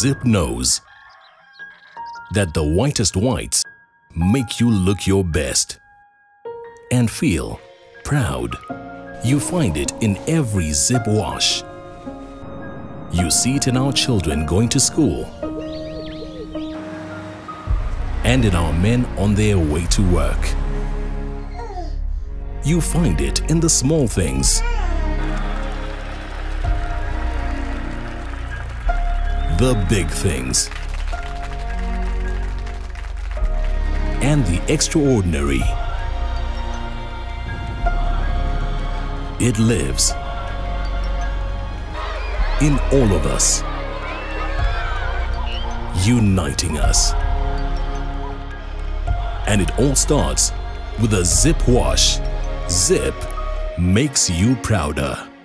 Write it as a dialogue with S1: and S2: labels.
S1: Zip knows that the whitest whites make you look your best and feel proud. You find it in every Zip wash. You see it in our children going to school and in our men on their way to work. You find it in the small things. The big things. And the extraordinary. It lives in all of us, uniting us. And it all starts with a Zip wash. Zip makes you prouder.